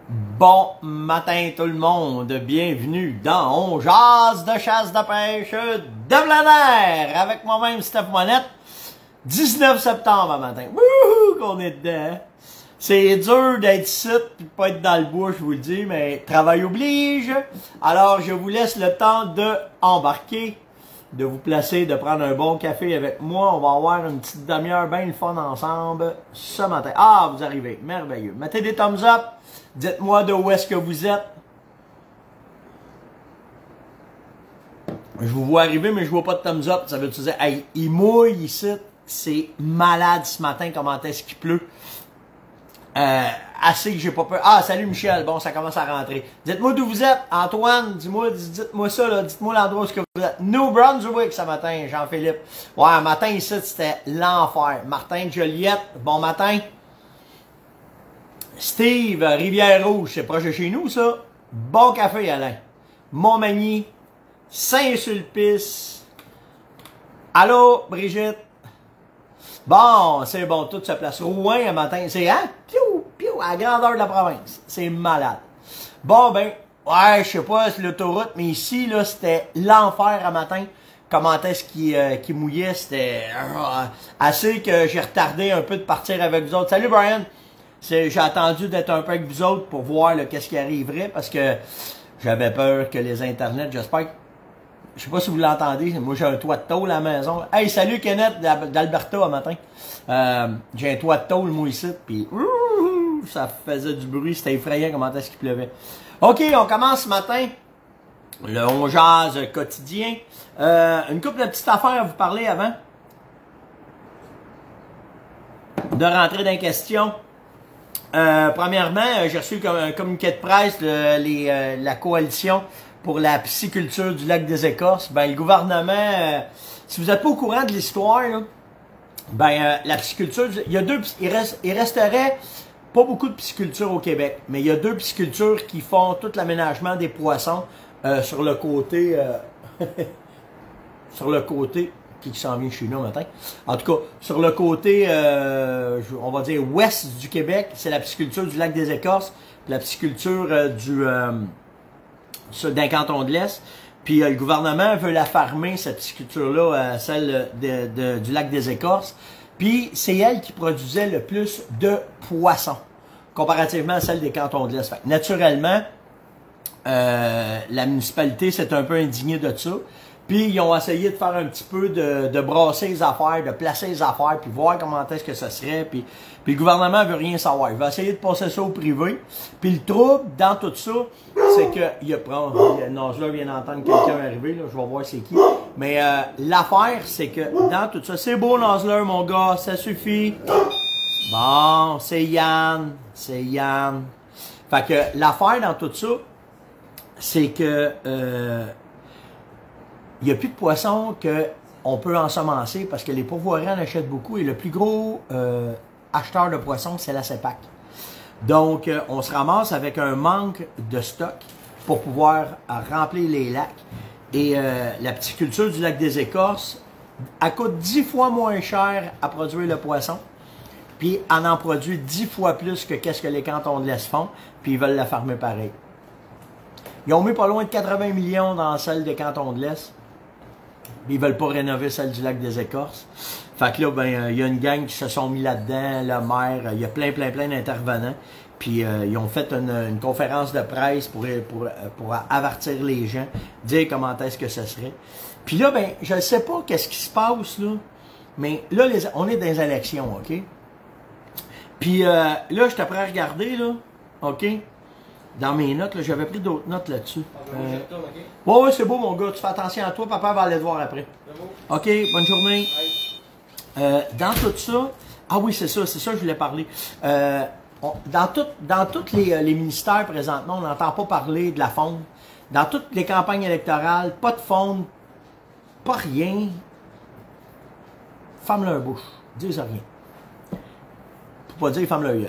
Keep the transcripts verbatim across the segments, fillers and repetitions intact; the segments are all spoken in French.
Bon matin tout le monde, bienvenue dans On jase de chasse de pêche de plein air avec moi-même Steph Monette. dix-neuf septembre matin, wouhou qu'on est dedans. C'est dur d'être ici et de pas être dans le bois, je vous le dis, mais travail oblige. Alors je vous laisse le temps de embarquer, de vous placer, de prendre un bon café avec moi. On va avoir une petite demi-heure bien le fun ensemble ce matin. Ah, vous arrivez, merveilleux. Mettez des thumbs up. Dites-moi de où est-ce que vous êtes. Je vous vois arriver, mais je vois pas de thumbs up. Ça veut dire, hey, il mouille ici. C'est malade ce matin, comment est-ce qu'il pleut. Euh, assez que j'ai pas peur. Ah, salut Michel. Bon, ça commence à rentrer. Dites-moi d'où vous êtes. Antoine, dis-moi, dites-moi ça, là. Dites-moi l'endroit où vous êtes. New Brunswick ce matin, Jean-Philippe. Ouais, matin ici, c'était l'enfer. Martin Joliette, bon matin. Steve, Rivière-Rouge, c'est proche de chez nous, ça. Bon café, Alain. Montmagny, Saint-Sulpice. Allô, Brigitte. Bon, c'est bon, tout se place. Rouen, un matin, c'est, hein? Piou, piou, à la grandeur de la province. C'est malade. Bon, ben, ouais, je sais pas, c'est l'autoroute, mais ici, là, c'était l'enfer un matin. Comment est-ce qu'il euh, qu'il mouillait, c'était euh, assez que j'ai retardé un peu de partir avec vous autres. Salut, Brian. J'ai attendu d'être un peu avec vous autres pour voir qu'est-ce qui arriverait parce que j'avais peur que les internets, j'espère que, je sais pas si vous l'entendez, moi j'ai un toit de tôle à la maison. Hey, salut Kenneth d'Alberta un matin. Euh, j'ai un toit de tôle moi ici, puis ça faisait du bruit, c'était effrayant comment est-ce qu'il pleuvait. Ok, on commence ce matin, le On jase quotidien. Euh, une couple de petites affaires à vous parler avant de rentrer dans les questions. Euh, premièrement, j'ai reçu comme un communiqué de presse de les, euh, la coalition pour la pisciculture du lac des Écorces. Ben, le gouvernement, euh, si vous n'êtes pas au courant de l'histoire, ben, euh, la pisciculture, il y a deux, il, reste, il resterait pas beaucoup de pisciculture au Québec, mais il y a deux piscicultures qui font tout l'aménagement des poissons euh, sur le côté, euh, sur le côté, qui s'en vient chez nous matin. En tout cas, sur le côté, euh, on va dire ouest du Québec, c'est la pisciculture du lac des Écorces, la pisciculture euh, du euh, d'un canton de l'Est. Puis euh, le gouvernement veut la farmer, cette pisciculture-là, euh, celle de, de, du lac des Écorces. Puis c'est elle qui produisait le plus de poissons, comparativement à celle des cantons de l'Est. Fait, naturellement, euh, la municipalité s'est un peu indignée de ça. Puis ils ont essayé de faire un petit peu de, de brasser les affaires, de placer les affaires, puis voir comment est-ce que ça serait. Puis, puis le gouvernement veut rien savoir. Il va essayer de passer ça au privé. Puis le trouble dans tout ça, c'est que il y a Nasler vient d'entendre quelqu'un arriver, là, je vais voir c'est qui. Mais euh, l'affaire, c'est que dans tout ça, c'est beau Nasler, mon gars, ça suffit. Bon, c'est Yann, c'est Yann. Fait que l'affaire dans tout ça, c'est que euh, il n'y a plus de poissons qu'on peut ensemencer parce que les pourvoiries en achètent beaucoup et le plus gros euh, acheteur de poissons, c'est la CEPAC. Donc, euh, on se ramasse avec un manque de stock pour pouvoir euh, remplir les lacs. Et euh, la pisciculture du lac des Écorces, elle coûte dix fois moins cher à produire le poisson. Puis, elle en produit dix fois plus que qu'est-ce que les cantons de l'Est font. Puis, ils veulent la farmer pareil. Ils ont mis pas loin de quatre-vingts millions dans celle des cantons de l'Est. Ils veulent pas rénover celle du lac des Écorces. Fait que là, ben, il euh, y a une gang qui se sont mis là-dedans, le maire, il y a plein, plein, plein d'intervenants. Puis euh, ils ont fait une, une conférence de presse pour, pour, pour avertir les gens, dire comment est-ce que ce serait. Puis là, ben, je ne sais pas qu'est-ce qui se passe, là, mais là, les, on est dans les élections, OK? Puis euh, là, je t'apprends à regarder, là, OK? Dans mes notes, j'avais pris d'autres notes là-dessus. Euh... Ouais, ouais, c'est beau, mon gars. Tu fais attention à toi. Papa va aller te voir après. OK, bonne journée. Euh, dans tout ça... Ah oui, c'est ça, c'est ça que je voulais parler. Euh, on, dans tout, dans tous les, les ministères, présentement, on n'entend pas parler de la faune. Dans toutes les campagnes électorales, pas de faune, pas rien. Ferme leur bouche. Dis rien. Pour pas dire ferme leur gueule.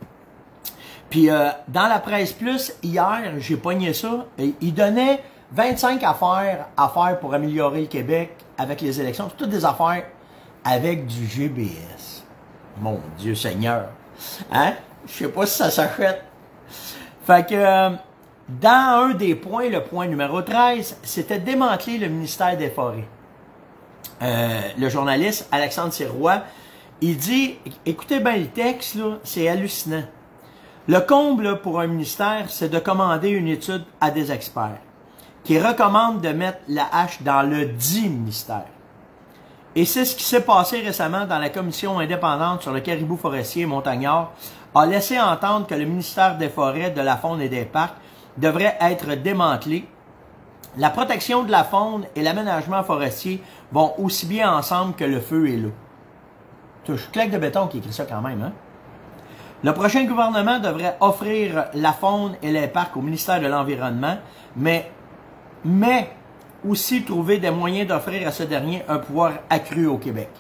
Puis euh, dans la presse plus, hier, j'ai pogné ça, et il donnait vingt-cinq affaires à faire pour améliorer le Québec avec les élections. C'est toutes des affaires avec du G B S. Mon Dieu Seigneur. Hein? Je sais pas si ça s'achète. Fait que, euh, dans un des points, le point numéro treize, c'était démanteler le ministère des Forêts. Euh, le journaliste Alexandre Sirois, il dit, écoutez bien le texte, là, c'est hallucinant. Le comble là, pour un ministère, c'est de commander une étude à des experts qui recommandent de mettre la hache dans le dit ministère. Et c'est ce qui s'est passé récemment dans la commission indépendante sur le caribou forestier et montagnard, a laissé entendre que le ministère des Forêts, de la Faune et des Parcs devrait être démantelé. La protection de la faune et l'aménagement forestier vont aussi bien ensemble que le feu et l'eau. C'est un claque de béton qui écrit ça quand même, hein? Le prochain gouvernement devrait offrir la faune et les parcs au ministère de l'Environnement, mais, mais aussi trouver des moyens d'offrir à ce dernier un pouvoir accru au Québec.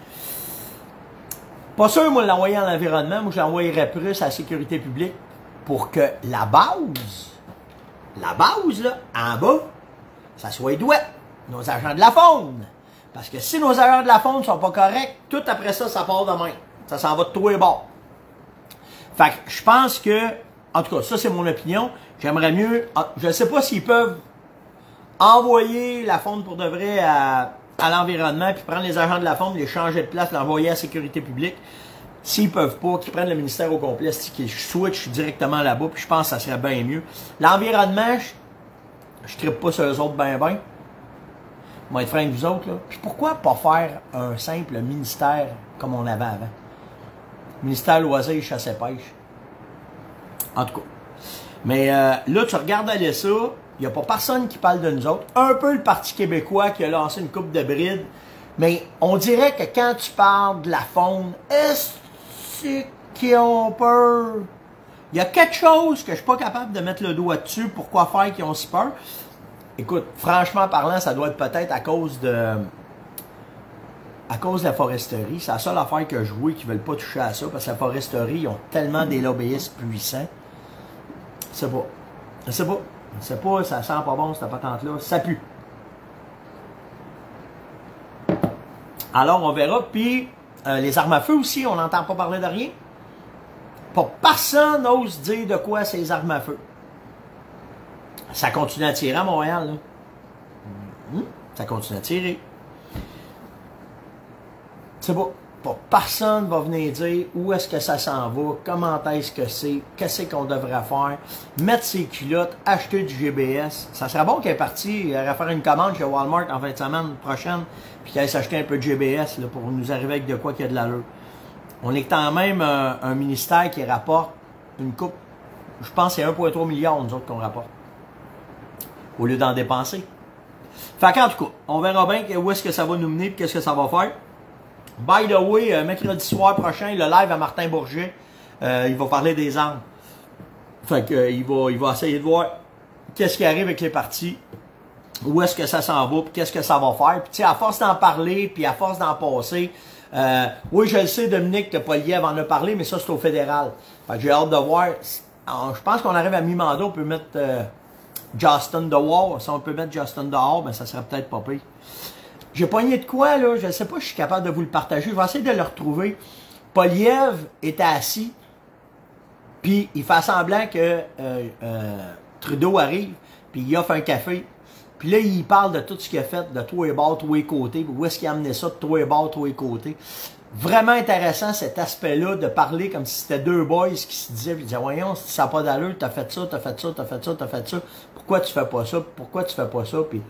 Pas sûr, moi, de l'envoyer à l'environnement, moi, je l'envoyerais plus à la sécurité publique pour que la base, la base, là, en bas, ça soit douette, nos agents de la faune. Parce que si nos agents de la faune sont pas corrects, tout après ça, ça part de même. Ça s'en va de tous les bords. Fait que je pense que, en tout cas, ça c'est mon opinion, j'aimerais mieux, je ne sais pas s'ils peuvent envoyer la faune pour de vrai à, à l'environnement, puis prendre les agents de la faune, les changer de place, l'envoyer à la sécurité publique. S'ils peuvent pas, qu'ils prennent le ministère au complet, qu'ils switchent directement là-bas, puis je pense que ça serait bien mieux. L'environnement, je ne trippe pas sur eux autres ben ben. Je vais être franc avec vous autres, là. Puis pourquoi pas faire un simple ministère comme on avait avant? Ministère loisirs, chasse et pêche. En tout cas. Mais euh, là, tu regardes aller ça, il n'y a pas personne qui parle de nous autres. Un peu le Parti québécois qui a lancé une coupe de brides. Mais on dirait que quand tu parles de la faune, est-ce qu'ils ont peur? Il y a quelque chose que je ne suis pas capable de mettre le doigt dessus. Pourquoi faire qu'ils ont si peur? Écoute, franchement parlant, ça doit être peut-être à cause de... À cause de la foresterie. C'est la seule affaire que je vois qui ne veulent pas toucher à ça, parce que la foresterie, ils ont tellement des lobbyistes puissants. Je sais pas. Je sais pas. Je sais pas, ça sent pas bon, cette patente-là. Ça pue. Alors, on verra. Puis, euh, les armes à feu aussi, on n'entend pas parler de rien. Pas personne n'ose dire de quoi c'est les armes à feu. Ça continue à tirer à Montréal, là. Hum, ça continue à tirer. C'est pas, pas personne va venir dire où est-ce que ça s'en va, comment est-ce que c'est, qu'est-ce qu'on devrait faire, mettre ses culottes, acheter du G B S. Ça serait bon qu'elle est partie, elle irait faire une commande chez Walmart en fin de semaine prochaine, puis qu'elle aille s'acheter un peu de G B S là, pour nous arriver avec de quoi qu'il y a de l'allure. On est quand même un, un ministère qui rapporte une coupe, je pense que c'est un virgule trois milliard, nous autres, qu'on rapporte, au lieu d'en dépenser. Fait qu'en tout cas, on verra bien où est-ce que ça va nous mener et qu'est-ce que ça va faire. By the way, euh, mercredi soir prochain, le live à Martin Bourget, euh, il va parler des armes. Fait que, euh, il, va, il va essayer de voir qu'est-ce qui arrive avec les partis, où est-ce que ça s'en va, puis qu'est-ce que ça va faire. Puis tu sais, à force d'en parler, puis à force d'en passer, euh, oui, je le sais, Dominique de Poliev en a parlé, mais ça, c'est au fédéral. Fait que j'ai hâte de voir. Alors, je pense qu'on arrive à mi-mandat, on peut mettre euh, Justin dehors. Si on peut mettre Justin dehors, ben ça serait peut-être pas pire. J'ai pogné de quoi, là? Je ne sais pas si je suis capable de vous le partager. Je vais essayer de le retrouver. Poliev était assis, puis il fait semblant que euh, euh, Trudeau arrive, puis il offre un café. Puis là, il parle de tout ce qu'il a fait, de tous les bords, tous les côtés, puis où est-ce qu'il a amené ça, de tous les bords, tous les côtés. Vraiment intéressant, cet aspect-là, de parler comme si c'était deux boys qui se disaient, puis ils disaient, voyons, si ça n'a pas d'allure, t'as fait ça, t'as fait ça, t'as fait ça, t'as fait ça. Pourquoi tu fais pas ça? Pourquoi tu fais pas ça? Puis...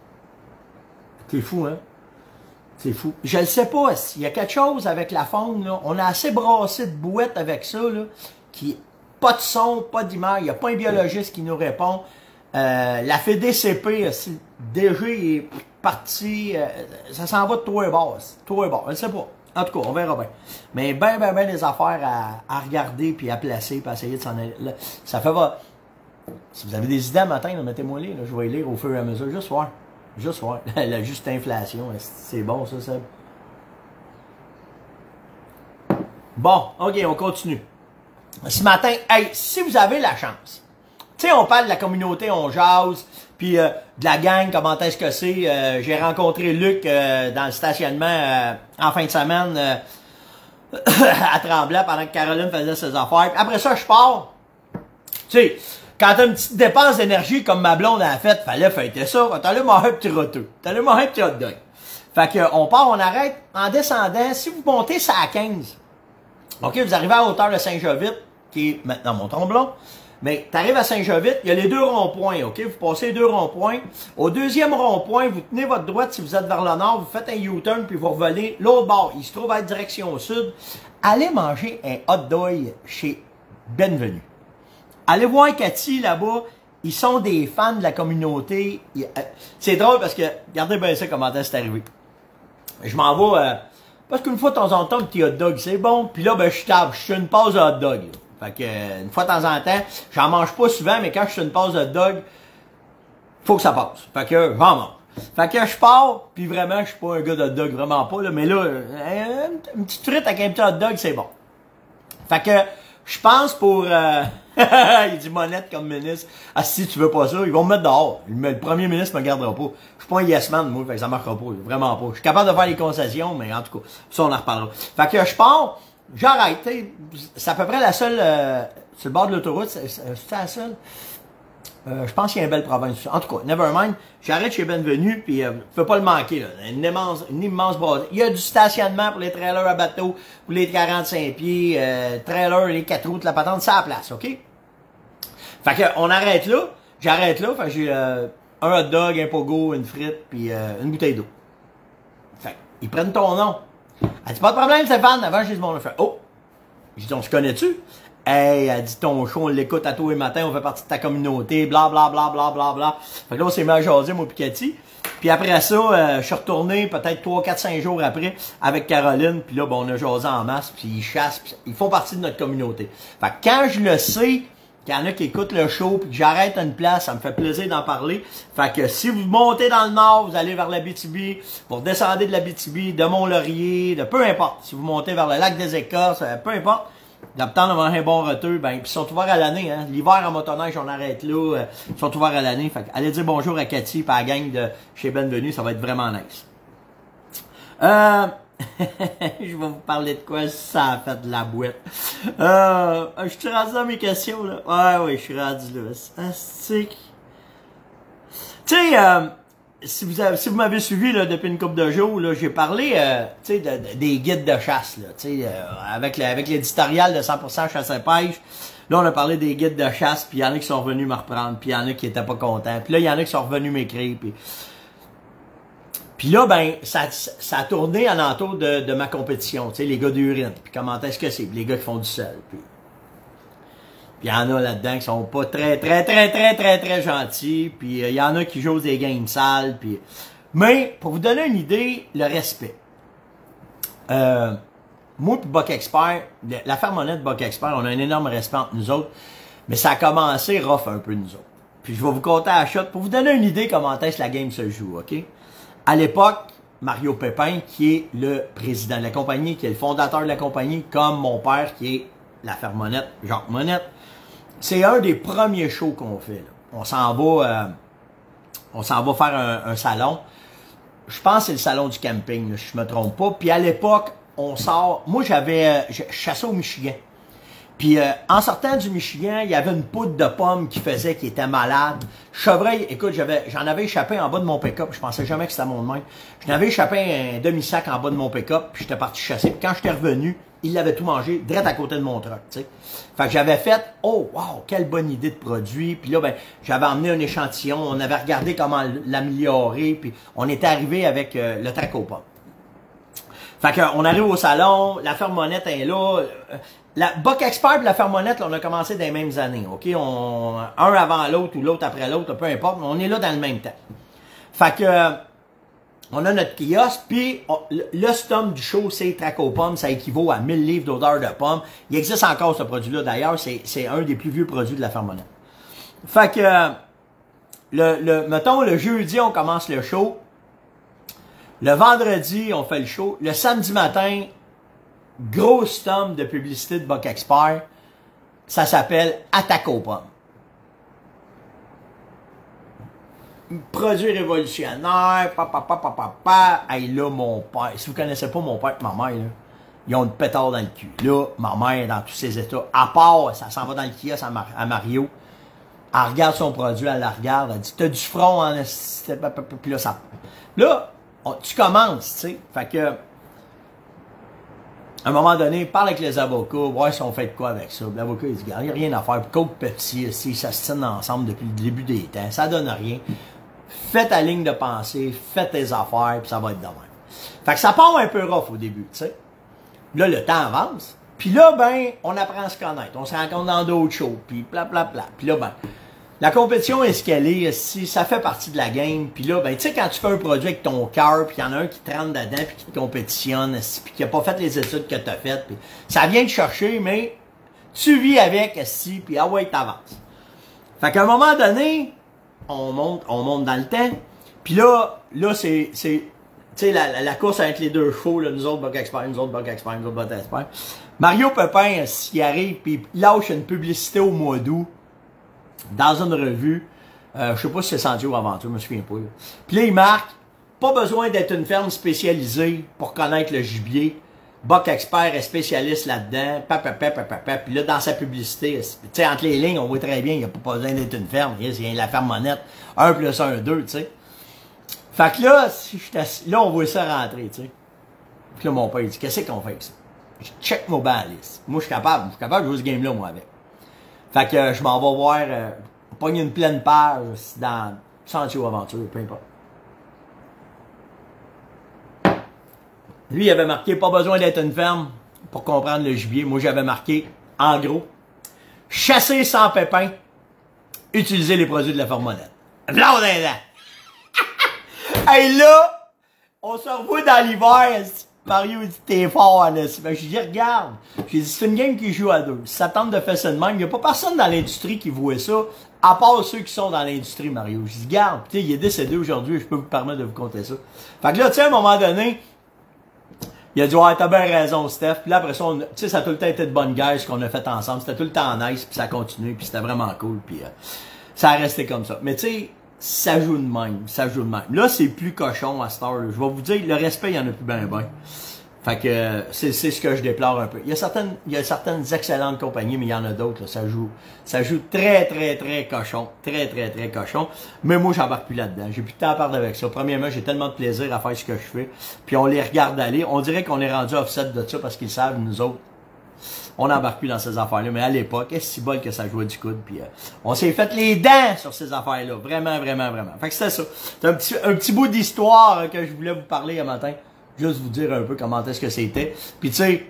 C'est fou, hein? C'est fou. Je ne sais pas, il y a quelque chose avec la faune, là. On a assez brassé de bouettes avec ça, là, qui pas de son, pas d'image, il n'y a pas un biologiste qui nous répond. Euh, la F D C P, D G est parti, euh, ça s'en va de toi et bas, toi et bas, je ne sais pas. En tout cas, on verra bien. Mais ben, ben, ben des affaires à, à regarder, puis à placer, puis à essayer de s'en aller. Là, ça fait... Va... Si vous avez des idées à matin, mettez-moi les, là, je vais les lire au fur et à mesure, juste voir. Juste voir. La juste inflation. C'est bon, ça, ça. Bon, OK, on continue. Ce matin, hey, si vous avez la chance, tu sais, on parle de la communauté, on jase, puis euh, de la gang, comment est-ce que c'est. Euh, J'ai rencontré Luc euh, dans le stationnement euh, en fin de semaine euh, à Tremblant pendant que Caroline faisait ses affaires. Puis après ça, je pars. sais, quand t'as une petite dépense d'énergie comme ma blonde a fait, fallait fêter ça. T'allais manger un petit roteux. T'allais manger un petit hot dog. Fait que, on part, on arrête. En descendant, si vous montez ça à quinze, OK, vous arrivez à hauteur de Saint-Jovite, qui est maintenant Mont-Tremblant. Mais t'arrives à Saint-Jovite, il y a les deux ronds-points, OK? Vous passez les deux ronds-points. Au deuxième rond-point, vous tenez votre droite si vous êtes vers le nord, vous faites un U-turn, puis vous revolez l'autre bord. Il se trouve à être direction sud. Allez manger un hot dog chez Bienvenue. Allez voir Cathy là-bas. Ils sont des fans de la communauté. C'est drôle parce que, regardez bien ça, comment c'est arrivé. Je m'en vais, euh, parce qu'une fois de temps en temps, un petit hot dog, c'est bon. Puis là, ben, je tape, je suis une pause de hot dog. Là. Fait que, euh, une fois de temps en temps, j'en mange pas souvent, mais quand je suis une pause de hot dog, faut que ça passe. Fait que, j'en mange. Fait que je pars, puis vraiment, je suis pas un gars de hot dog, vraiment pas, là, mais là, euh, une petite frite avec un petit hot dog, c'est bon. Fait que, je pense pour... Euh, il dit Monette comme ministre. Ah, si tu veux pas ça, ils vont me mettre dehors. Le premier ministre me gardera pas. Je suis pas un yes man, moi, fait que ça marchera pas. Vraiment pas. Je suis capable de faire les concessions, mais en tout cas, ça, on en reparlera. Fait que je pars, j'arrête. C'est à peu près la seule... Euh, sur le bord de l'autoroute, c'est la seule... Euh, je pense qu'il y a une belle province. En tout cas, never mind. J'arrête chez Bienvenue, puis euh, vous pouvez pas le manquer. Là. Une immense, une immense base. Il y a du stationnement pour les trailers à bateau, pour les quarante-cinq pieds, euh, trailers, les quatre roues, la patente, c'est à la place, OK? Fait que on arrête là. J'arrête là. Fait que j'ai euh, un hot dog, un pogo, une frite, puis euh, une bouteille d'eau. Fait ils prennent ton nom. Elle dit, pas de problème, Stéphane. Avant, j'ai dit, bon, on a fait, oh! J'ai dit, on se connaît-tu? Hey, elle dit ton show, on l'écoute à tous les matins, on fait partie de ta communauté, bla bla bla bla bla bla. Fait que là, on s'est mis à jaser, moi pis Cathy. Puis après ça, euh, je suis retourné peut-être trois, quatre, cinq jours après avec Caroline, puis là, ben, on a jasé en masse, puis ils chassent, pis ils font partie de notre communauté. Fait que quand je le sais, qu'il y en a qui écoutent le show, puis que j'arrête à une place, ça me fait plaisir d'en parler. Fait que si vous montez dans le nord, vous allez vers l'Abitibi, vous redescendez de l'Abitibi, de Mont-Laurier, de peu importe. Si vous montez vers le lac des Écorces, peu importe. D'habitude, on a un bon retour, ben, puis ils sont ouverts à l'année, hein. L'hiver en motoneige, on arrête là, euh, ils sont ouverts à l'année. Fait que allez dire bonjour à Cathy et à la gang de chez Bienvenue, ça va être vraiment nice. Euh, je vais vous parler de quoi ça a fait de la boîte. Euh, je suis rendu dans mes questions, là. Ouais, ouais, je suis rendu là. C'est... Tu sais, euh, si vous avez, si vous m'avez suivi là, depuis une couple de jours, là, j'ai parlé euh, de, de, des guides de chasse, là, euh, avec, le, avec l'éditorial de cent pour cent chasse et pêche. Là, on a parlé des guides de chasse, puis il y en a qui sont revenus me reprendre, puis il y en a qui étaient pas contents. Puis là, il y en a qui sont revenus m'écrire. Puis puis là, ben, ça, ça a tourné alentour de, de ma compétition, tu sais, les gars d'urine. Puis comment est-ce que c'est? Puis les gars qui font du sel. Puis il y en a là-dedans qui sont pas très, très, très, très, très, très gentils. Puis il euh, y en a qui jouent des games sales. Puis... Mais, pour vous donner une idée, le respect. Euh, moi et Buck Expert, la Fermonette Buck Expert, on a un énorme respect entre nous autres. Mais ça a commencé rough un peu nous autres. Puis je vais vous compter à la shot pour vous donner une idée comment est-ce que la game se joue, OK? À l'époque, Mario Pépin, qui est le président de la compagnie, qui est le fondateur de la compagnie, comme mon père, qui est la Fermonette, Jacques Monette, c'est un des premiers shows qu'on fait. Là. On s'en va, euh, on s'en va faire un, un salon. Je pense que c'est le salon du camping, là, si je me trompe pas. Puis à l'époque, on sort. Moi, j'avais, euh, je chassais au Michigan. Puis euh, en sortant du Michigan, il y avait une poudre de pommes qui faisait, qui était malade. Chevreuil, écoute, j'avais, j'en avais échappé en bas de mon pick-up. Je pensais jamais que c'était mon même. J'en avais échappé un demi-sac en bas de mon pick-up, puis j'étais parti chasser. Puis quand j'étais revenu, il l'avait tout mangé, direct à côté de mon truck, tu sais. Fait que j'avais fait, oh, wow, quelle bonne idée de produit. Puis là, ben, j'avais emmené un échantillon, on avait regardé comment l'améliorer, puis on était arrivé avec euh, le trac aux pommes. Fait qu'on arrive au salon, la Fermonette est là. La Buck Expert et la Fermonette, là, on a commencé dans les mêmes années, OK? On, un avant l'autre ou l'autre après l'autre, peu importe, mais on est là dans le même temps. Fait que, euh, on a notre kiosque, puis on, le, le stom du show, c'est trac aux pommes, ça équivaut à mille livres d'odeur de pommes. Il existe encore ce produit-là, d'ailleurs, c'est un des plus vieux produits de la Fermonette. Fait que, euh, le, le, mettons, le jeudi, on commence le show. Le vendredi, on fait le show. Le samedi matin, gros stom de publicité de Buck Expert. Ça s'appelle Attaque aux pommes. Produit révolutionnaire, papa, papa, papa. Hey là, mon père. Si vous connaissez pas mon père et ma mère, là, ils ont le pétard dans le cul. Là, ma mère, dans tous ses états, à part, ça s'en va dans le kiosque à, Mar à Mario, elle regarde son produit, elle la regarde, elle dit, t'as du front en... Puis là, ça... Là, on, tu commences, tu sais. Fait que, à un moment donné, parle avec les avocats, voir si on fait de quoi avec ça. L'avocat, il dit, il n'y a rien à faire. Puis Coke Pepsi, si ça se tiennent ensemble depuis le début des temps, ça donne rien. Fais ta ligne de pensée, fais tes affaires, puis ça va être de même. Fait que ça part un peu rough au début, tu sais. Là, le temps avance. Puis là, ben, on apprend à se connaître. On se rencontre dans d'autres shows, puis bla bla bla. Puis là, ben, la compétition est ce qu'elle est, si ça fait partie de la game. Puis là, ben, tu sais, quand tu fais un produit avec ton cœur, puis il y en a un qui te rentre dedans, puis qui te compétitionne, puis qui a pas fait les études que tu as faites, puis ça vient te chercher, mais tu vis avec, si, puis ah ouais, t'avances. Fait qu'à un moment donné, on monte, on monte dans le temps, puis là, là, c'est, c'est, tu sais, la, la, la course avec les deux chevaux, là, nous autres, Buck Expert, nous autres, Buck Expert, nous autres, Buck Expert. Mario Pépin, s'il arrive, puis il lâche une publicité au mois d'août, dans une revue, euh, je sais pas si c'est Santé ou Aventure, je me souviens pas. Là. Puis là, il marque, pas besoin d'être une ferme spécialisée pour connaître le gibier. Buck Expert est spécialiste là-dedans, papa, papa, papa. Puis là, dans sa publicité, tu sais, entre les lignes, on voit très bien, il n'y a pas besoin d'être une ferme. Il y a la ferme Monette, un plus un, deux, tu sais. Fait que là, si je t'assis, là, on voit ça rentrer, tu sais. Puis là, mon père, il dit, qu'est-ce qu'on fait avec ça? Je check mon balise. Moi, je suis capable, je suis capable de jouer ce game-là, moi, avec. Fait que euh, je m'en vais voir, euh, pogner une pleine page dans Sentier ou Aventure, peu importe. Lui, il avait marqué, pas besoin d'être une ferme pour comprendre le gibier. Moi, j'avais marqué, en gros, chasser sans pépin, utiliser les produits de la ferme Monette. V'là on est là! Hey là, on se revoit dans l'hiver. Mario dit, t'es fort, Anna. Ben, je dis, regarde. J'ai dit, c'est une game qui joue à deux. Si ça tente de faire ça de même, il n'y a pas personne dans l'industrie qui voit ça, à part ceux qui sont dans l'industrie, Mario. Je dis, regarde, tu sais, il est décédé aujourd'hui, je peux vous permettre de vous compter ça. Fait que là, tu sais, à un moment donné, il a dit, ouais, t'as bien raison, Steph. Puis là, après ça, tu sais, ça a tout le temps été de bonne guerre, ce qu'on a fait ensemble. C'était tout le temps nice, puis ça continue, puis c'était vraiment cool, puis euh, ça a resté comme ça. Mais tu sais, ça joue de même, ça joue de même. Là, c'est plus cochon à cette heure. Je vais vous dire, le respect, il y en a plus ben ben. Fait que c'est ce que je déplore un peu. Il y a certaines, il y a certaines excellentes compagnies, mais il y en a d'autres. Ça joue, ça joue très, très, très cochon, très, très, très cochon. Mais moi, j'embarque plus là-dedans. J'ai plus de temps à perdre avec ça. Premièrement, j'ai tellement de plaisir à faire ce que je fais. Puis on les regarde aller. On dirait qu'on est rendu offset de ça parce qu'ils savent, nous autres. On n'embarque plus dans ces affaires-là, mais à l'époque, est-ce si bol que ça jouait du coude, puis euh, on s'est fait les dents sur ces affaires-là, vraiment, vraiment, vraiment. Fait que c'était ça. C'est un petit, un petit bout d'histoire euh, que je voulais vous parler un matin, juste vous dire un peu comment est-ce que c'était. Puis tu sais,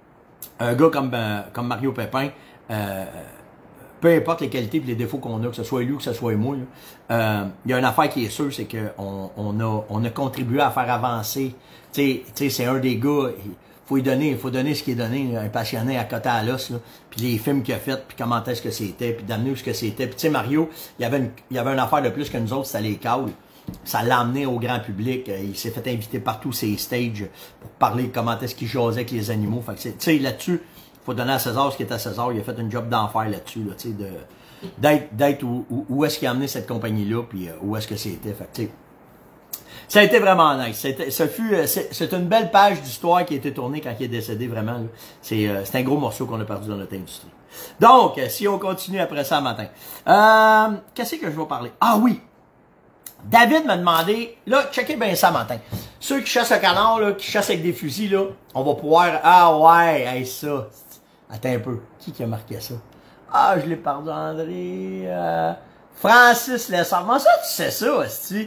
un gars comme, euh, comme Mario Pépin, euh, peu importe les qualités et les défauts qu'on a, que ce soit lui ou que ce soit moi, il euh, y a une affaire qui est sûre, c'est qu'on on a, on a contribué à faire avancer. Tu sais, c'est un des gars... Il, faut lui donner, faut donner ce qui est donné, un passionné à côté à l'os, puis les films qu'il a fait, puis comment est-ce que c'était, puis d'amener où ce que c'était. Puis tu sais, Mario, il y avait une, il y avait une affaire de plus que nous autres, c'était les calls. Ça l'a amené au grand public. Il s'est fait inviter partout ces stages pour parler de comment est-ce qu'il jasait avec les animaux. Fait que tu sais, là-dessus, faut donner à César ce qui est à César. Il a fait une job d'enfer là-dessus, là, tu sais, de d'être, d'être où, où, où est-ce qu'il a amené cette compagnie-là, puis euh, où est-ce que c'était. Fait que tu sais, ça a été vraiment nice. C'était, ça fut, c'est une belle page d'histoire qui a été tournée quand il est décédé, vraiment. C'est euh, un gros morceau qu'on a perdu dans notre industrie. Donc, si on continue après ça matin. Euh, Qu'est-ce que je vais parler? Ah oui! David m'a demandé, là, checkez bien ça matin. Ceux qui chassent le canard, là, qui chassent avec des fusils, là, on va pouvoir... Ah ouais, hey, ça. Attends un peu. Qui qui a marqué ça? Ah, je l'ai perdu, André. Euh, Francis Lessard. Comment ça, tu sais ça, hostie?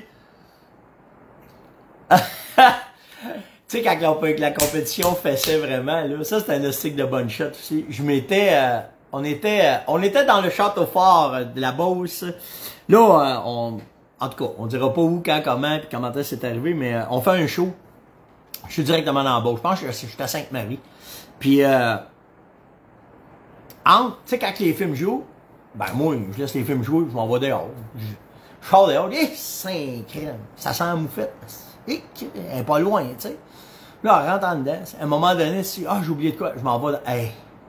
Tu sais, quand la, la compétition faisait vraiment, là, ça c'était un stick de bonne shot aussi. Je m'étais, euh, on était, euh, on était dans le château fort euh, de la Beauce. Là, euh, on, en tout cas, on dira pas où, quand, comment, puis comment c'est arrivé, mais euh, on fait un show. Je suis directement dans la Beauce. Je pense que je suis à Sainte-Marie. Puis, euh, entre, tu sais, quand les films jouent, ben moi, je laisse les films jouer, je m'en vais dehors. Je, je sors dehors, et cinq crèmes. Ça sent la moufette. Et elle est pas loin, tu sais. Là, elle rentre en dedans. À un moment donné, si, ah, j'ai oublié de quoi, je m'en vais. Hey.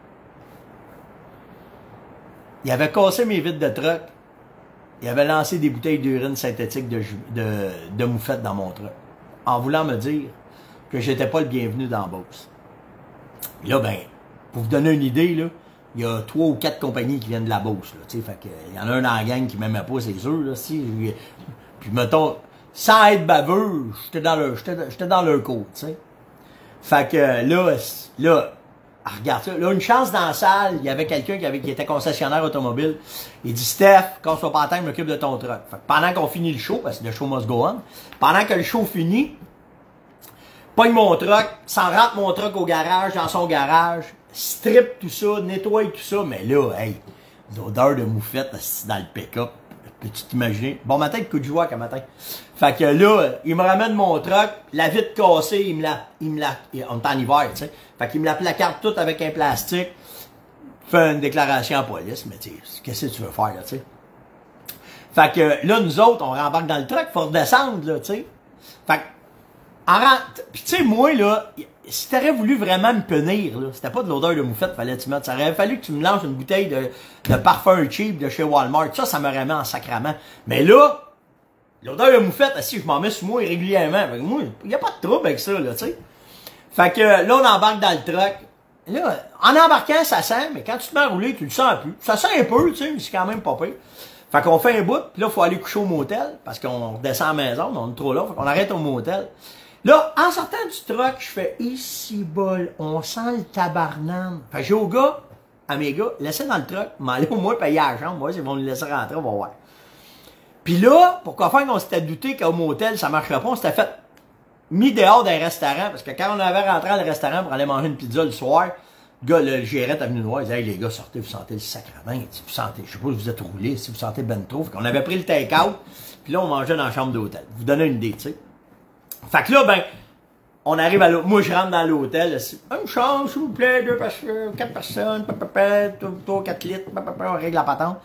Il avait cassé mes vitres de truck. Il avait lancé des bouteilles d'urine synthétique de, de, de moufette dans mon truck. En voulant me dire que j'étais pas le bienvenu dans la Beauce. Puis là, ben, pour vous donner une idée, là, il y a trois ou quatre compagnies qui viennent de la Beauce, là, tu sais, fait que, il y en a un dans la gang qui m'aimait pas, c'est sûr, là, si, puis mettons, sans être baveux, j'étais dans leur, j'étais dans leur cours, tu sais. Fait que, là, là, regarde ça, là, une chance dans la salle, il y avait quelqu'un qui avait, qui était concessionnaire automobile, il dit, Steph, quand on soit pas en temps, je m'occupe de ton truck. Fait que pendant qu'on finit le show, parce que le show must go on, pendant que le show finit, pogne mon truck, s'en rentre mon truck au garage, dans son garage, strip tout ça, nettoie tout ça, mais là, hey, l'odeur de moufette dans le pick-up, peux-tu t'imaginer? Bon matin, le coup de joie qu'un matin. Fait que là, il me ramène mon truck, la vitre cassée, il me la, il me la, on est en hiver, tu sais. Fait qu'il me la placarde toute avec un plastique, fait une déclaration en police, mais tu sais, qu'est-ce que tu veux faire, là, tu sais? Fait que là, nous autres, on rembarque dans le truck, faut redescendre, là, tu sais. Fait que, en rentre, pis tu sais, moi, là, si t'aurais voulu vraiment me punir, là, c'était pas de l'odeur de moufette, fallait que tu mettes, ça aurait fallu que tu me lances une bouteille de, de parfum cheap de chez Walmart, ça, ça m'aurait mis en sacrament. Mais là, l'odeur de moufette, si je m'en mets sur moi régulièrement, fait que moi, y a pas de trouble avec ça, là, tu sais. Fait que là, on embarque dans le truck. Là, en embarquant, ça sent, mais quand tu te mets à rouler, tu le sens plus. Ça sent un peu, tu sais, mais c'est quand même pas pire. Fait qu'on fait un bout, puis là, il faut aller coucher au motel, parce qu'on redescend à la maison, on est trop là, fait qu'on arrête au motel. Là, en sortant du truck, je fais ici bol, on sent le tabarnane. Fait que j'ai au gars, à mes gars, laissez dans le truck, m'aller au moins payer la chambre, moi, ils vont nous laisser rentrer, on va voir. Puis là, pourquoi faire qu'on s'était douté qu'au motel, ça marcherait pas, on s'était fait mis dehors d'un restaurant, parce que quand on avait rentré dans le restaurant pour aller manger une pizza le soir, le gars, le gérant est venu nous voir, il disait, hey, les gars, sortez, vous sentez le sacrement, vous sentez, je sais pas si vous êtes roulés, si vous sentez ben trop. Fait qu'on avait pris le take-out, puis là, on mangeait dans la chambre d'hôtel. Vous donnez une idée, tu sais. Fait que là, ben, on arrive à l'hôtel. Moi, je rentre dans l'hôtel. Une chambre, s'il vous plaît, deux personnes, quatre personnes, trois, quatre litres, on règle la patente.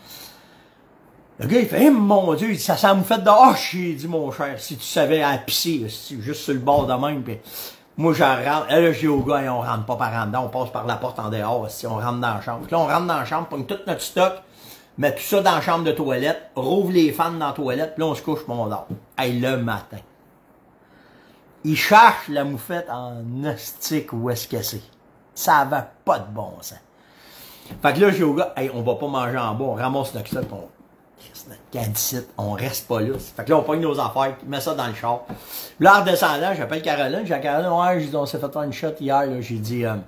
Le gars, il fait, hey, mon Dieu, ça sent moufette de hoche. J'ai dit, mon cher, si tu savais à pisser, juste sur le bord de même. Pis moi, j'en rentre. Là, là, je dis au gars, hey, on rentre pas par en dedans, on passe par la porte en dehors. Si on rentre dans la chambre. Puis là, on rentre dans la chambre, pogne tout notre stock, met tout ça dans la chambre de toilette, rouvre les fans dans la toilette, puis là, on se couche, mon dort. Hey, le matin. Il cherche la moufette en hostique où est-ce que c'est. Ça avait pas de bon sens. Fait que là, j'ai au gars, hey, on va pas manger en bas, on ramasse notre stock, on notre cadicite, on reste pas là. Fait que là, on pogne nos affaires, on met ça dans le char. Là, en redescendant, j'appelle Caroline, j'ai dit Caroline, ouais, j'ai dit, on s'est fait faire une shot hier, là, j'ai dit, euh,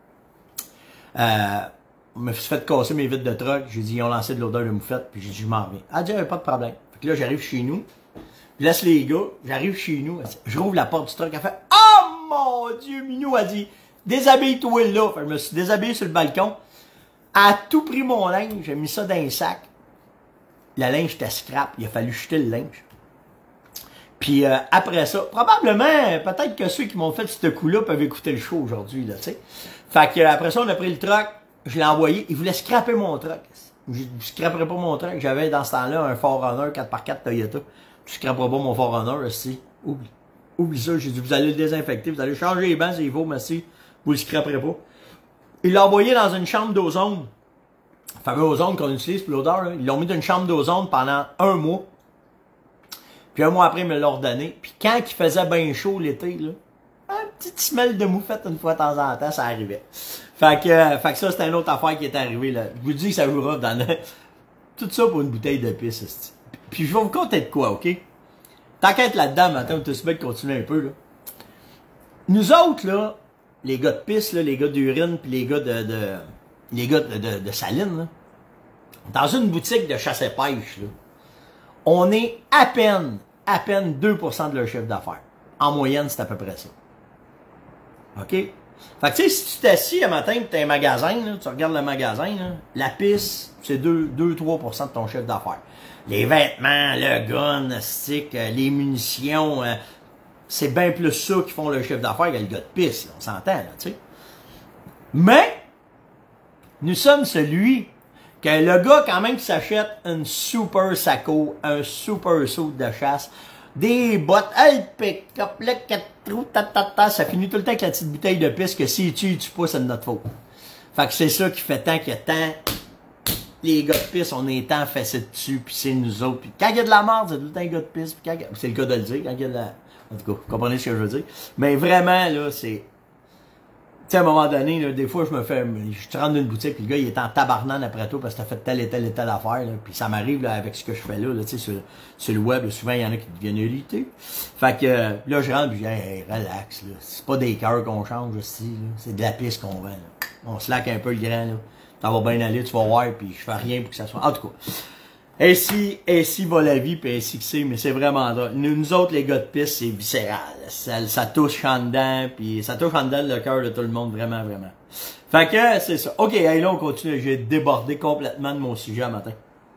euh, on m'a fait casser mes vitres de truck, j'ai dit, ils ont lancé de l'odeur de moufette, puis j'ai dit, je m'en reviens. Elle dit, pas de problème. Fait que là, j'arrive chez nous, je laisse les gars, j'arrive chez nous, je rouvre la porte du truck, elle fait « Oh mon Dieu! » Minou a dit « Déshabille-toi là! » Fait que je me suis déshabillé sur le balcon. Elle a tout pris mon linge, j'ai mis ça dans un sac. Le linge était scrap, il a fallu jeter le linge. Puis euh, après ça, probablement, peut-être que ceux qui m'ont fait ce coup-là peuvent écouter le show aujourd'hui, là, tu sais. Fait que après ça, on a pris le truck, je l'ai envoyé, il voulait scraper mon truck. Je ne scraperais pas mon truck, j'avais dans ce temps-là un Forerunner quatre par quatre Toyota. Je ne scraperai pas mon Forerunner, aussi. Oublie. Oublie ça. J'ai dit, vous allez le désinfecter, vous allez changer les bancs, c'est faut, merci. Vous le scraperez pas. Il l'a envoyé dans une chambre d'ozone. Le fameux ozone qu'on utilise pour l'odeur, ils l'ont mis dans une chambre d'ozone pendant un mois. Puis un mois après, ils me l'ont redonné. Puis quand il faisait bien chaud l'été, là, un petit smell de moufette une fois de temps en temps, ça arrivait. Fait que, euh, fait que ça, c'était une autre affaire qui est arrivée, là. Je vous dis que ça jouera dans le... Tout ça pour une bouteille de pisse, c'ti. Puis je vais vous conter de quoi, OK? Tant qu'à être là-dedans, maintenant, on te souhaite de continuer un peu, là. Nous autres, là, les gars de pisse, là, les gars d'urine, puis les gars de, de... les gars de, de, de saline, là, dans une boutique de chasse et pêche, là, on est à peine, à peine deux pour cent de leur chiffre d'affaires. En moyenne, c'est à peu près ça. OK? Fait que, tu sais, si tu t'assis un matin et tu as un magasin, là, tu regardes le magasin, là, la pisse, c'est deux à trois pour cent de ton chiffre d'affaires. Les vêtements, le gun, le stick, les munitions, euh, c'est bien plus ça qui font le chiffre d'affaires que le gars de pisse, là, on s'entend, là, tu sais. Mais, nous sommes celui que le gars, quand même, qui s'achète une super saco, un super saut de chasse, des bottes, hey, pick-up, le quatre trous, ta, ta, ta, ça finit tout le temps avec la petite bouteille de pisse que si tu tu pas, c'est de notre faute. Fait que c'est ça qui fait tant qu'il y a tant, les gars de pisse, on est tant fessés dessus, puis c'est nous autres. Puis quand il y a de la merde, c'est tout le temps les gars de pisse, puis quand c'est le cas de le dire, quand il y a de la... En tout cas, vous comprenez ce que je veux dire. Mais vraiment, là, c'est... sais, à un moment donné, là, des fois, je me fais, je rentre dans une boutique, puis le gars, il est en tabarnane après toi parce que t'as fait telle et telle et telle affaire, là. Puis ça m'arrive, là, avec ce que je fais là, là, tu sais, sur, sur le web, là, souvent, il y en a qui deviennent irrités. Fait que, euh, là, je rentre, puis je dis, hey, relax, là. C'est pas des cœurs qu'on change aussi, là. C'est de la piste qu'on vend, là. On slack un peu le grain, là. Ça va bien aller, tu vas voir, puis je fais rien pour que ça soit. En tout cas. Ainsi, ainsi va la vie, puis ainsi que c'est, mais c'est vraiment drôle. Nous, nous autres, les gars de piste, c'est viscéral. Ça, ça touche en dedans, puis ça touche en dedans le cœur de tout le monde, vraiment, vraiment. Fait que, c'est ça. OK, allez, là, on continue. J'ai débordé complètement de mon sujet matin.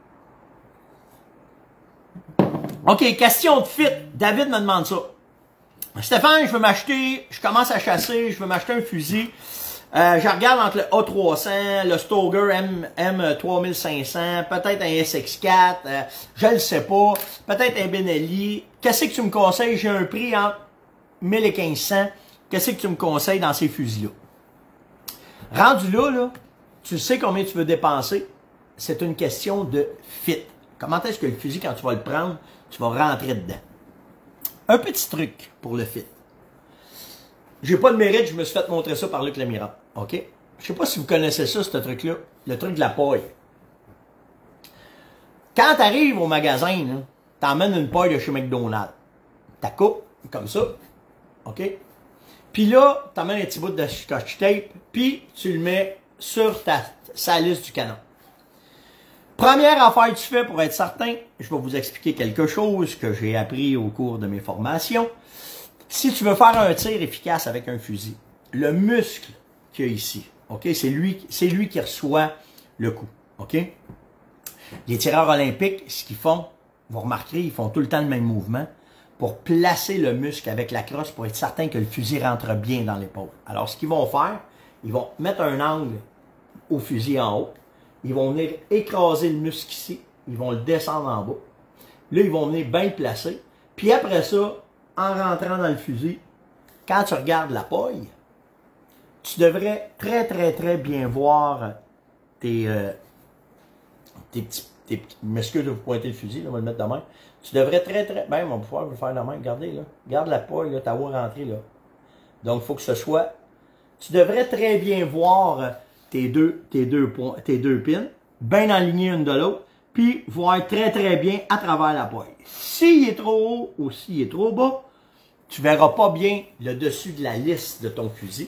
OK, question de fit. David me demande ça. Stéphane, je veux m'acheter, je commence à chasser, je veux m'acheter un fusil. Euh, je regarde entre le A trois cents, le Stoeger M, M trois mille cinq cents, peut-être un S X quatre, euh, je le sais pas, peut-être un Benelli. Qu'est-ce que tu me conseilles? J'ai un prix entre mille et quinze cents. Qu'est-ce que tu me conseilles dans ces fusils-là? Rendu là, là, tu sais combien tu veux dépenser. C'est une question de fit. Comment est-ce que le fusil, quand tu vas le prendre, tu vas rentrer dedans? Un petit truc pour le fit. J'ai pas de mérite, je me suis fait montrer ça par Luc Lamiral. OK? Je sais pas si vous connaissez ça, ce truc-là. Le truc de la paille. Quand tu arrives au magasin, tu emmènes une paille de chez McDonald's. Tu la coupes comme ça. OK? Puis là, tu emmènes un petit bout de scotch tape, puis tu le mets sur ta salisse du canon. Première affaire que tu fais pour être certain, je vais vous expliquer quelque chose que j'ai appris au cours de mes formations. Si tu veux faire un tir efficace avec un fusil, le muscle qu'il y a ici, ok, c'est lui, c'est lui qui reçoit le coup, ok. Les tireurs olympiques, ce qu'ils font, vous remarquerez, ils font tout le temps le même mouvement pour placer le muscle avec la crosse pour être certain que le fusil rentre bien dans l'épaule. Alors, ce qu'ils vont faire, ils vont mettre un angle au fusil en haut, ils vont venir écraser le muscle ici, ils vont le descendre en bas. Là, ils vont venir bien le placer, puis après ça, en rentrant dans le fusil, quand tu regardes la paille, tu devrais très, très, très bien voir tes, euh, tes petits, tes petits, m'excuse de vous pointer le fusil, là, on va le mettre de même. Tu devrais très, très, ben, mon pouvoir vous faire la main, regardez, là. Regarde la paille, là, ta voix rentrée, là. Donc, il faut que ce soit, tu devrais très bien voir tes deux, tes deux points, tes deux pins, bien alignés une de l'autre, puis voir très, très bien à travers la paille. S'il est trop haut ou s'il est trop bas, tu ne verras pas bien le dessus de la lisse de ton fusil.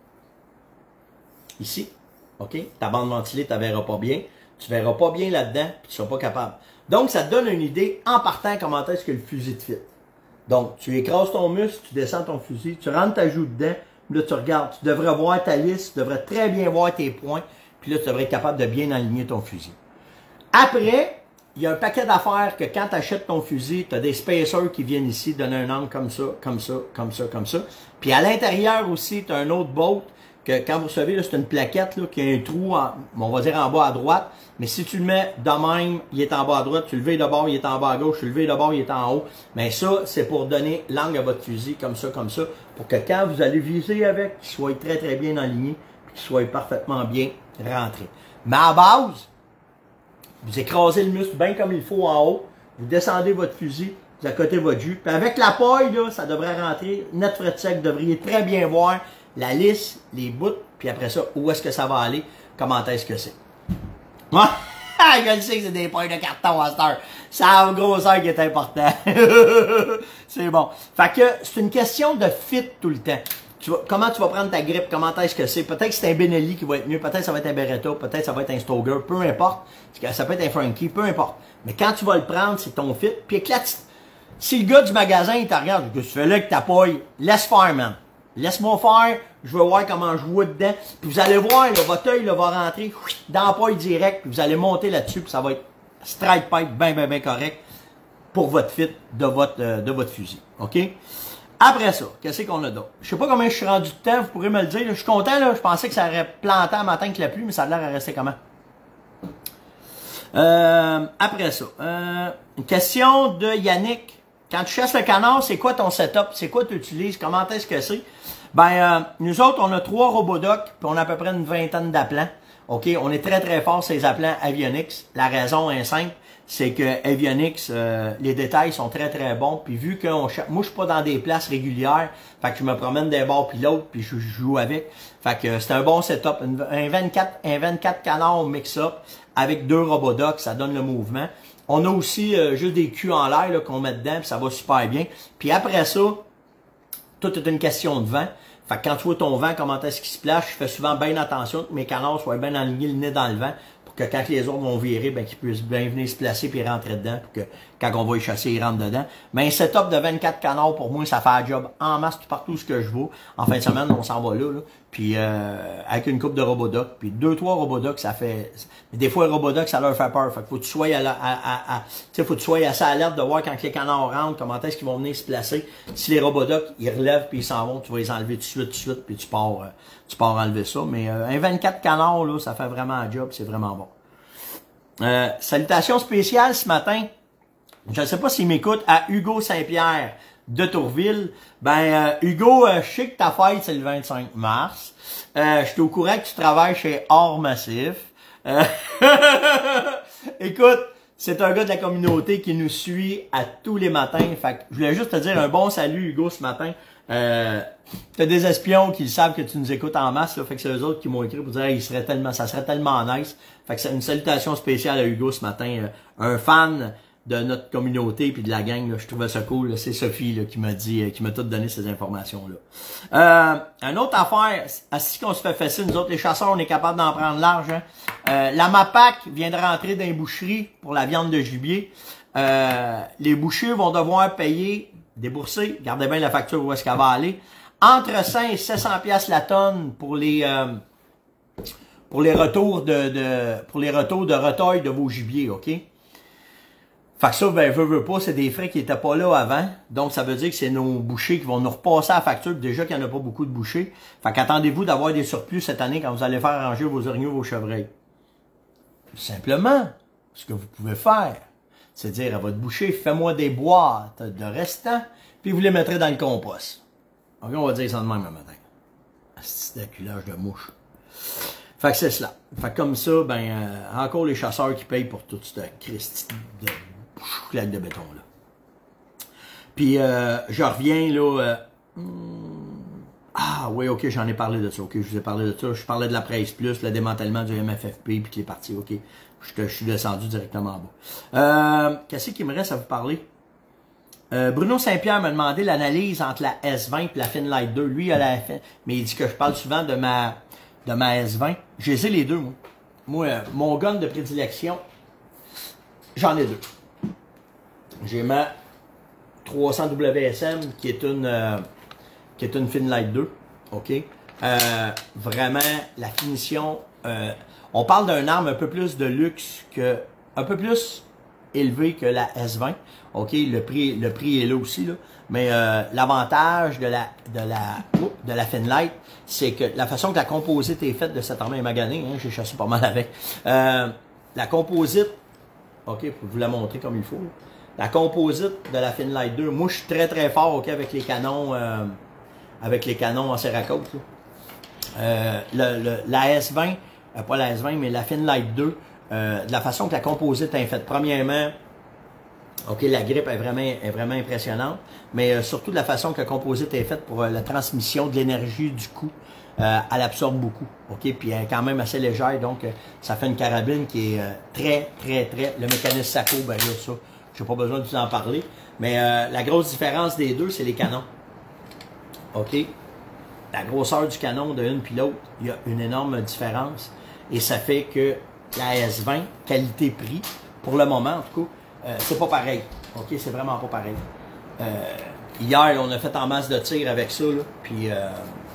Ici, OK? Ta bande ventilée, tu ne verras pas bien. Tu ne verras pas bien là-dedans, puis tu ne seras pas capable. Donc, ça te donne une idée, en partant, comment est-ce que le fusil te fit. Donc, tu écrases ton muscle, tu descends ton fusil, tu rentres ta joue dedans, puis là, tu regardes. Tu devrais voir ta lisse, tu devrais très bien voir tes points, puis là, tu devrais être capable de bien aligner ton fusil. Après, il y a un paquet d'affaires que quand tu achètes ton fusil, tu as des spacers qui viennent ici, donner un angle comme ça, comme ça, comme ça, comme ça. Puis à l'intérieur aussi, tu as un autre bolt que quand vous savez, c'est une plaquette là, qui a un trou, en, on va dire en bas à droite. Mais si tu le mets de même, il est en bas à droite. Tu le leves de bord, il est en bas à gauche. Tu le leves de bord, il est en haut. Mais ça, c'est pour donner l'angle à votre fusil, comme ça, comme ça. Pour que quand vous allez viser avec, qu'il soit très, très bien aligné, puis qu'il soit parfaitement bien rentré. Mais à base, vous écrasez le muscle bien comme il faut en haut. Vous descendez votre fusil, vous accotez votre jus. Puis avec la paille, là, ça devrait rentrer net frais de sec. Vous devriez très bien voir la lisse, les bouts, puis après ça, où est-ce que ça va aller, comment est-ce que c'est. Moi, je le sais que c'est des pailles de carton à cette heure. C'est la grosseur qui est important. C'est bon. Fait que c'est une question de fit tout le temps. Tu vas, comment tu vas prendre ta grippe, comment est-ce que c'est. Peut-être que c'est un Benelli qui va être mieux, peut-être ça va être un Beretta, peut-être ça va être un Stoeger, peu importe. Ça peut être un Frankie, peu importe. Mais quand tu vas le prendre, c'est ton fit. Puis éclate. Si le gars du magasin, il te regarde, que tu fais là avec ta paille, laisse faire, man. Laisse-moi faire, je veux voir comment je vois dedans. Puis vous allez voir, là, votre œil là, va rentrer dans la paille direct, puis vous allez monter là-dessus, puis ça va être strike pipe bien, bien, bien correct pour votre fit de votre, euh, de votre fusil. OK? Après ça, qu'est-ce qu'on a d'autre? Je sais pas combien je suis rendu de temps, vous pourrez me le dire. Là. Je suis content, là. Je pensais que ça aurait planté un matin avec la pluie, mais ça a l'air à rester comment? Euh, après ça, euh, une question de Yannick. Quand tu chasses le canard, c'est quoi ton setup? C'est quoi tu utilises? Comment est-ce que c'est? Ben, euh, nous autres, on a trois robodocs, puis on a à peu près une vingtaine d'aplants. OK, on est très très fort sur les appelants Avionics. La raison est simple, c'est que Avionics, euh, les détails sont très très bons. Puis vu que on, moi je suis pas dans des places régulières, fait que je me promène d'un bord puis l'autre, puis je, je joue avec. Fait que c'est un bon setup. Un vingt-quatre, un vingt-quatre canards mix-up avec deux Robodox, ça donne le mouvement. On a aussi euh, juste des culs en l'air qu'on met dedans, puis ça va super bien. Puis après ça, tout est une question de vent. Fait que quand tu vois ton vent, comment est-ce qu'il se place, je fais souvent bien attention que mes canards soient bien alignés le nez dans le vent, pour que quand les autres vont virer, ben qu'ils puissent bien venir se placer puis rentrer dedans, pour que quand on va y chasser, ils rentrent dedans. Mais un setup de vingt-quatre canards, pour moi, ça fait un job en masse partout où je vais. En fin de semaine, on s'en va là, là. Puis euh, avec une coupe de Robodox, puis deux, trois Robodox, ça fait. Des fois, un Robodox, ça leur fait peur. Fait que faut que tu sois à, à, à, à tu sais, faut que tu sois assez alerte de voir quand les canards rentrent, comment est-ce qu'ils vont venir se placer. Si les Robodox, ils relèvent puis ils s'en vont, tu vas les enlever tout de suite, tout de suite, puis tu pars, euh, tu pars enlever ça. Mais euh, un vingt-quatre canards, là, ça fait vraiment un job, c'est vraiment bon. Euh, salutations spéciales ce matin. Je ne sais pas s'il m'écoute, à Hugo Saint-Pierre de Tourville. Ben, euh, Hugo, euh, je sais que ta fête, c'est le vingt-cinq mars. Euh, je suis au courant que tu travailles chez Or Massif. Euh, Écoute, c'est un gars de la communauté qui nous suit à tous les matins. Fait que je voulais juste te dire un bon salut, Hugo, ce matin. Euh, t'as des espions qui savent que tu nous écoutes en masse, là, fait que c'est eux autres qui m'ont écrit pour dire, hey, il serait tellement, ça serait tellement nice. Fait que c'est une salutation spéciale à Hugo ce matin, euh, un fan de notre communauté puis de la gang, là, je trouvais ça cool. C'est Sophie là, qui m'a dit, euh, qui m'a tout donné ces informations-là. Euh, une autre affaire, ainsi qu'on se fait fesser, nous autres les chasseurs, on est capable d'en prendre large. Hein. Euh, la MAPAC vient de rentrer dans les boucheries pour la viande de gibier. Euh, les bouchers vont devoir payer, débourser, gardez bien la facture où est-ce qu'elle va aller, entre cinq et sept cents piastres la tonne pour les euh, pour les retours de, de pour les retours de retail de vos gibiers, OK? Fait que ça, ben, veut, veut pas, c'est des frais qui étaient pas là avant. Donc, ça veut dire que c'est nos bouchers qui vont nous repasser à la facture. Déjà qu'il n'y en a pas beaucoup de bouchers. Fait qu'attendez-vous d'avoir des surplus cette année quand vous allez faire ranger vos orignaux, vos chevreuils. Simplement, ce que vous pouvez faire, c'est dire à votre boucher, fais-moi des boîtes de restants, puis vous les mettrez dans le compost. OK, on va dire ça de même un matin. C'est d'acculage de mouche. Fait que c'est cela. Fait que comme ça, ben, euh, encore les chasseurs qui payent pour toute cette Christie de claque de béton, là. Puis, euh, je reviens, là... Euh, hmm, ah, oui, OK, j'en ai parlé de ça. OK, je vous ai parlé de ça. Je parlais de la Presse Plus, le démantèlement du M F F P, puis qui est parti. OK, je, je suis descendu directement en bas. Euh, Qu'est-ce qu'il me reste à vous parler? Euh, Bruno Saint-Pierre m'a demandé l'analyse entre la S vingt et la Finlight deux. Lui, il a la F... mais il dit que je parle souvent de ma, de ma S vingt. J'ai essayé les deux, moi. Moi, euh, mon gun de prédilection, j'en ai deux. J'ai ma trois cents W S M qui est une euh, qui est une Finlight deux, ok. Euh, vraiment la finition. Euh, on parle d'un arme un peu plus de luxe que un peu plus élevé que la S vingt, ok. Le prix le prix est là aussi là, mais euh, l'avantage de la de la de la Finlight, c'est que la façon que la composite est faite de cette arme est maganée, hein, j'ai chassé pas mal avec. Euh, la composite, ok, pour vous la montrer comme il faut. Là. La composite de la Finlight deux, moi je suis très très fort ok, avec les canons euh, avec les canons en Cerakote. Euh, le, le, la S vingt, euh, pas la S vingt, mais la Finlight deux, euh, de la façon que la composite est faite. Premièrement, ok, la grippe est vraiment, est vraiment impressionnante, mais euh, surtout de la façon que la composite est faite pour euh, la transmission de l'énergie du coup. Euh, elle absorbe beaucoup, ok, puis elle est quand même assez légère, donc euh, ça fait une carabine qui est euh, très, très, très, le mécanisme Sako, ben là, ça, j'ai pas besoin de vous en parler, mais euh, la grosse différence des deux, c'est les canons, ok, la grosseur du canon de l'une puis l'autre, il y a une énorme différence, et ça fait que la S vingt, qualité-prix, pour le moment, en tout cas, euh, c'est pas pareil, ok, c'est vraiment pas pareil. Euh, hier, là, on a fait en masse de tir avec ça, là, puis... Euh,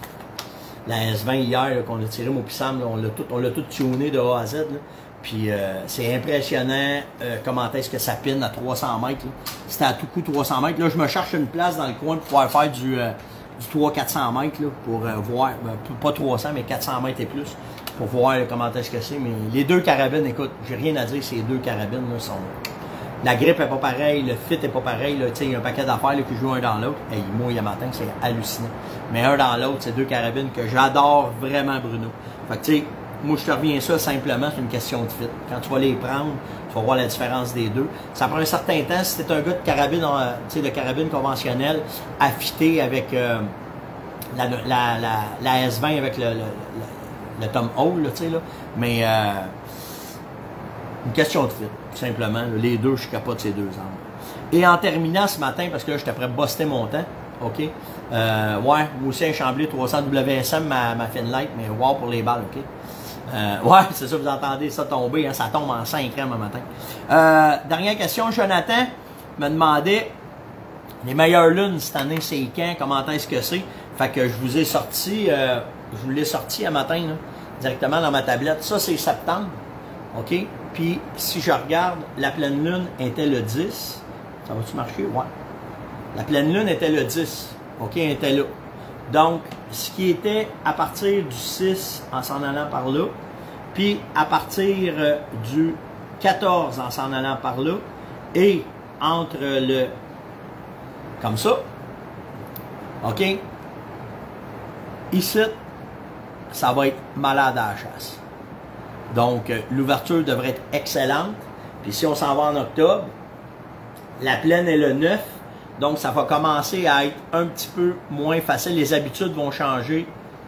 la S vingt hier qu'on a tiré mon Pissam, on l'a tout, on l'a tout tuné de A à Z. Là. Puis euh, c'est impressionnant euh, comment est-ce que ça pine à trois cents mètres. C'était à tout coup trois cents mètres. Là, je me cherche une place dans le coin pour pouvoir faire du, euh, du trois cents à quatre cents mètres là, pour euh, voir, ben, pas trois cents, mais quatre cents mètres et plus, pour voir là, comment est-ce que c'est. Mais les deux carabines, écoute, j'ai rien à dire, ces deux carabines là, sont. La grippe est pas pareille, le fit est pas pareil. Il y a un paquet d'affaires qui jouent un dans l'autre. Hey, moi, il y a matin, c'est hallucinant. Mais un dans l'autre, c'est deux carabines que j'adore vraiment, Bruno. Fait que tu sais, moi, je te reviens ça simplement, c'est une question de fit. Quand tu vas les prendre, tu vas voir la différence des deux. Ça prend un certain temps. Si tu es un gars de carabine, euh, tu sais, de carabine conventionnelle, affité avec euh, la, la, la, la S vingt avec le, le, le, le Tom Hall, tu sais, là. Mais euh, une question de fit, tout simplement. Là. Les deux, je suis capable de ces deux angles. Et en terminant ce matin, parce que là, j'étais prêt à buster mon temps, OK? Euh, ouais, moi aussi, un Chambly trois cents W S M, ma, ma Finlight, mais wow pour les balles, OK? Euh, ouais, c'est ça, vous entendez ça tomber, hein, ça tombe en cinq ans, un matin. Euh, dernière question, Jonathan me demandait, les meilleures lunes cette année, c'est quand? Comment est-ce que c'est? Fait que je vous ai sorti, euh, je vous l'ai sorti un matin, là, directement dans ma tablette. Ça, c'est septembre, OK? Puis, si je regarde, la pleine lune était le dix. Ça va-tu marcher? Ouais. La pleine lune était le dix. OK, elle était là. Donc, ce qui était à partir du six en s'en allant par là, puis à partir du quatorze en s'en allant par là, et entre le... comme ça, OK? Ici, ça va être malade à la chasse. Donc, l'ouverture devrait être excellente. Puis si on s'en va en octobre, la pleine est le neuf. Donc, ça va commencer à être un petit peu moins facile. Les habitudes vont changer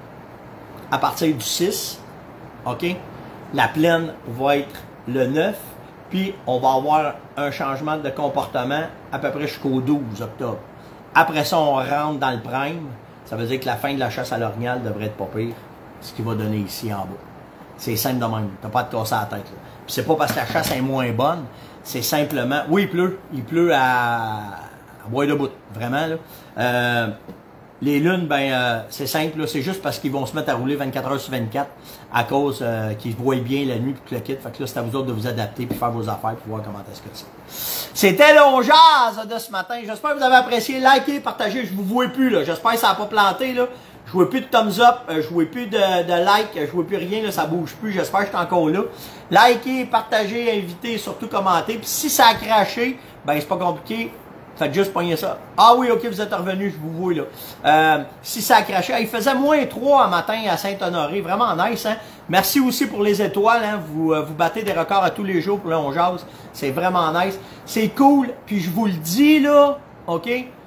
à partir du six. OK? La pleine va être le neuf. Puis, on va avoir un changement de comportement à peu près jusqu'au douze octobre. Après ça, on rentre dans le prime. Ça veut dire que la fin de la chasse à l'orignal devrait être pas pire. Ce qui va donner ici en bas. C'est simple de même. Tu n'as pas à te casser la tête. Là. Puis, c'est pas parce que la chasse est moins bonne. C'est simplement... Oui, il pleut. Il pleut à... à bois de bout, vraiment. Là. Euh, les lunes, ben euh, c'est simple, c'est juste parce qu'ils vont se mettre à rouler vingt-quatre heures sur vingt-quatre à cause euh, qu'ils voient bien la nuit puis le kit. Fait que là, c'est à vous autres de vous adapter puis faire vos affaires pour voir comment est-ce que c'est. C'était le jazz de ce matin. J'espère que vous avez apprécié. Likez, partagez. Je vous vois plus, là. J'espère que ça n'a pas planté, là. Je vois plus de thumbs up, je vois plus de, de like, je vois plus rien, là, ça bouge plus. J'espère que je suis encore là. Likez, partagez, invitez, surtout commentez. Puis si ça a craché, ben c'est pas compliqué. Faites juste pogner ça. Ah oui, ok, vous êtes revenu, je vous vois là. Euh, si ça a craché, il faisait moins trois un matin à Saint-Honoré, vraiment nice. Hein? Merci aussi pour les étoiles, hein? vous, euh, vous battez des records à tous les jours pour le on jase. C'est vraiment nice. C'est cool, puis je vous le dis là, ok?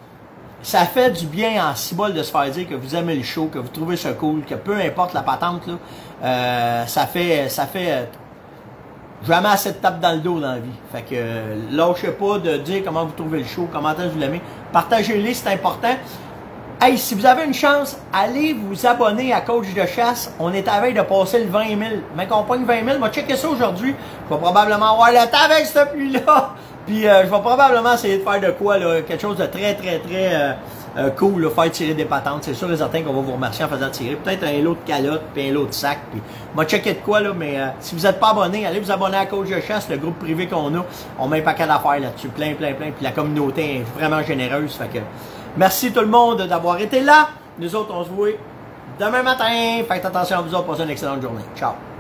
Ça fait du bien en cibole de se faire dire que vous aimez le show, que vous trouvez ça cool, que peu importe la patente, là, euh, ça fait... ça fait jamais assez de tape dans le dos dans la vie. Fait que euh, lâchez pas de dire comment vous trouvez le show, comment vous l'aimez. Partagez-les, c'est important. Hey, si vous avez une chance, allez vous abonner à Coach de chasse. On est à veille de passer le vingt mille. Ma compagne vingt mille, m'a checké ça aujourd'hui. Je vais probablement avoir le temps avec cette pluie-là. Puis euh, je vais probablement essayer de faire de quoi, là, quelque chose de très, très, très euh, euh, cool, là, faire tirer des patentes. C'est sûr et certain qu'on va vous remercier en faisant tirer. Peut-être un lot de calotte, puis un lot de sac. Puis m'a checké de quoi, là, mais euh, si vous n'êtes pas abonné, allez vous abonner à Coach de chasse, le groupe privé qu'on a. On met un paquet d'affaires là-dessus, plein, plein, plein. Puis la communauté est vraiment généreuse. Fait que merci tout le monde d'avoir été là. Nous autres, on se voit demain matin. Faites attention à vous autres, passez une excellente journée. Ciao.